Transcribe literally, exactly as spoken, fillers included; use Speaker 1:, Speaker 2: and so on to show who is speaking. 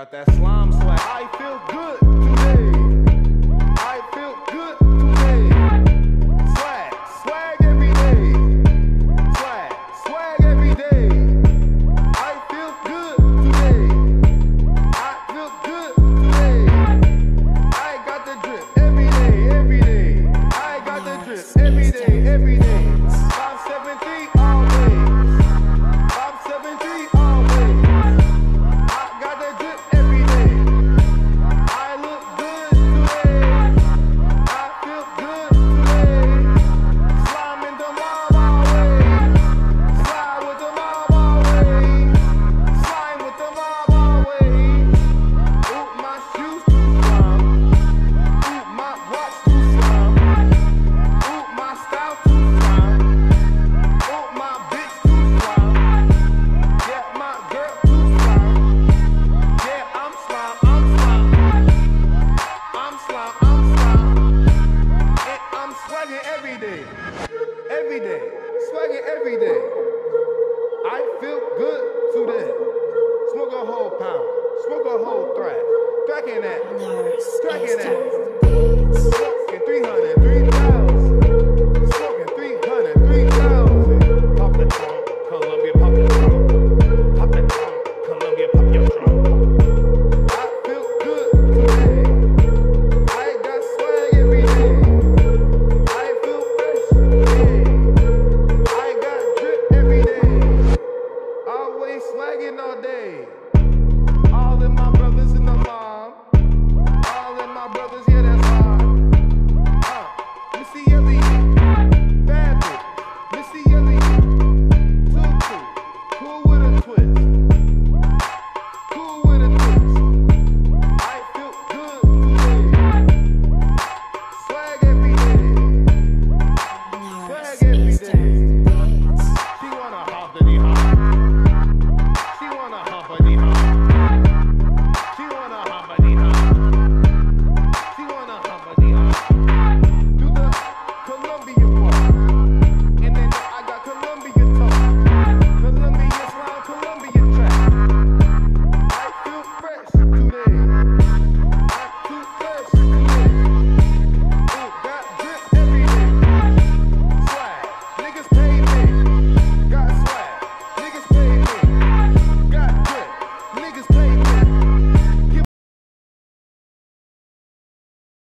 Speaker 1: got that slime swag. I feel good today. I feel good today. Swag, swag every day. Swag, swag every day. I feel good today. I feel good today. I got the drip every day, every day. I got the drip every day, every day. five seven three always. five seven three always. I got the drip every day. I look good today. I feel good today. Slime in the mama way. Slide with the mama way. Slime with the mama way. Ooh, my shoes too slime. Ooh, my watch too slime. Ooh, my style too slime. Ooh, my bitch too slime. Yeah, my girl too slime. Yeah, I'm slime, I'm slime. I'm slime, I'm slime. And I'm swagging every day. Every day. Swagging every day. I feel good today. Smoke a whole pound. Smoke a whole thrack. Thrack in that.
Speaker 2: Nurse
Speaker 1: Thrack in
Speaker 2: is
Speaker 1: that.
Speaker 2: doing beats.
Speaker 1: Smoke